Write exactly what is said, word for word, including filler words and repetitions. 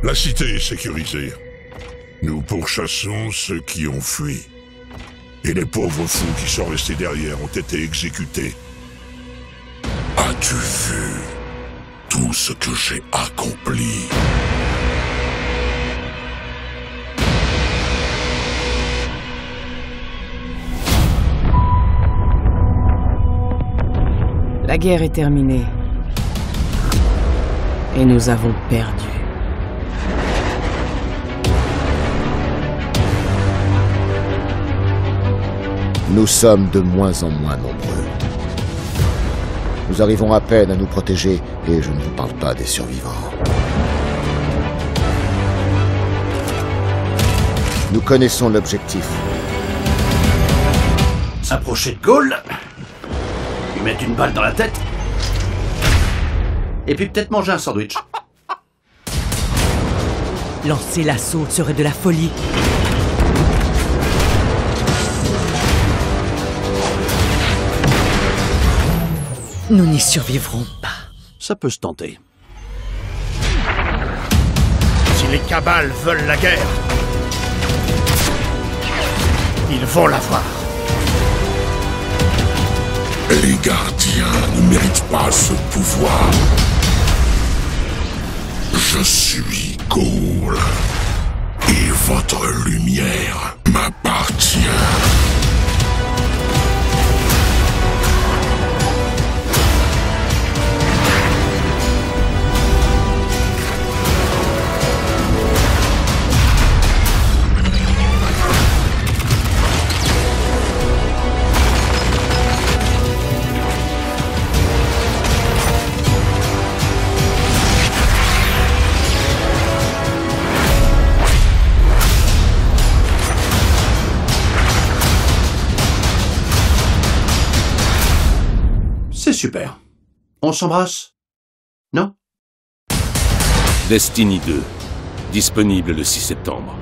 La cité est sécurisée. Nous pourchassons ceux qui ont fui. Et les pauvres fous qui sont restés derrière ont été exécutés. As-tu vu tout ce que j'ai accompli? La guerre est terminée. Et nous avons perdu. Nous sommes de moins en moins nombreux. Nous arrivons à peine à nous protéger, et je ne vous parle pas des survivants. Nous connaissons l'objectif. S'approcher de Gaulle, lui mettre une balle dans la tête, et puis peut-être manger un sandwich. Lancer l'assaut serait de la folie. Nous n'y survivrons pas. Ça peut se tenter. Si les cabales veulent la guerre, ils vont l'avoir. Les gardiens ne méritent pas ce pouvoir. Je suis Gaulle. Et votre lumière m'appartient. C'est super. On s'embrasse? Non? Destiny deux, disponible le six septembre.